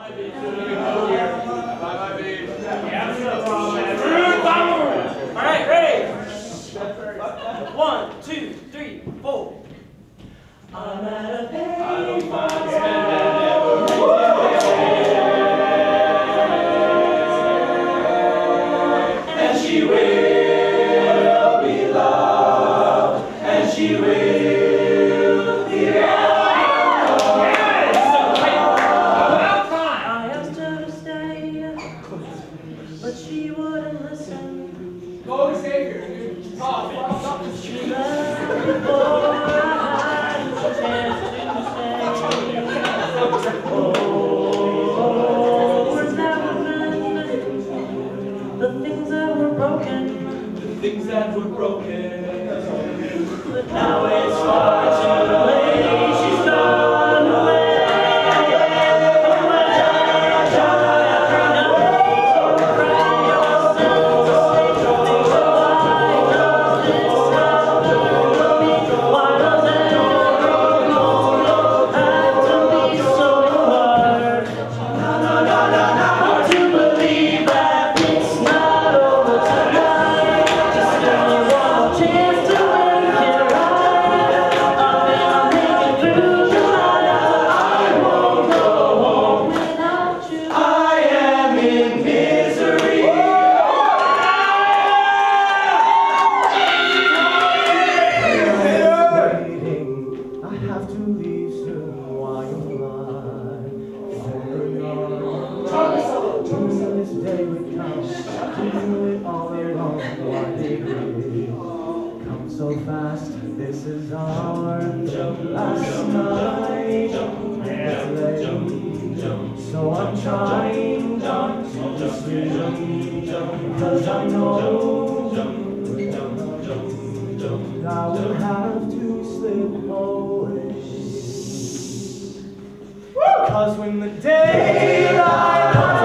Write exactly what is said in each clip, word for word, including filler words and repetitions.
All right, ready? One, two, three, four. I'm at a payphone. I don't mind spending every day. And she will be loved, and she will be loved. I asked her to stay, but she wouldn't listen. Go Xavier, dude. Talk. She left before I had a chance to say, oh, words never meant the things that were broken, the things that were broken. But now it's far too late. She's gone away. So fast, this is our last night. It's late, so I'm trying not to sleep, cause I know I will have to slip away. Cause when the daylight comes,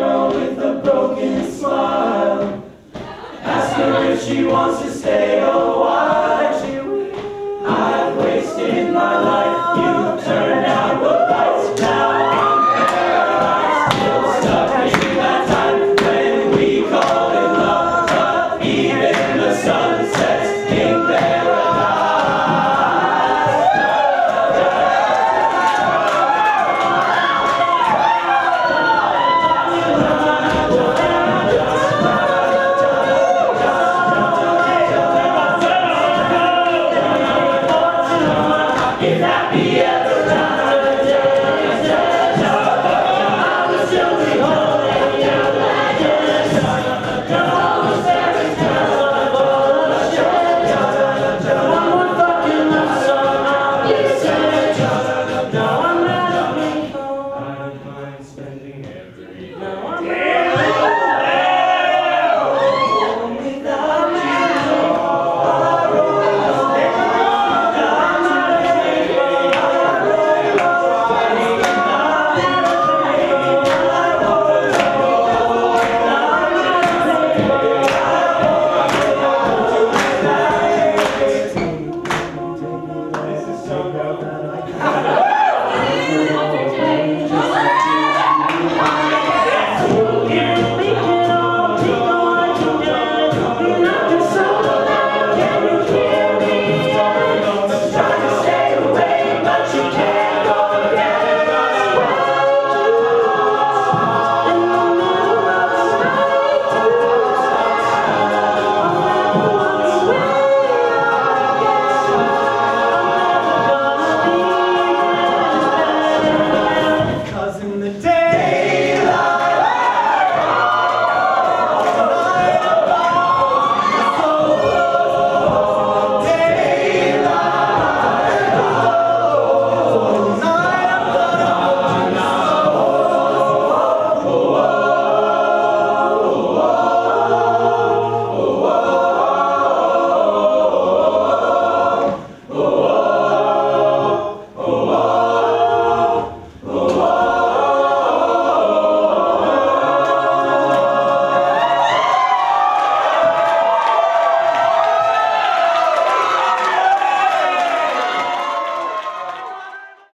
she wants to stay home.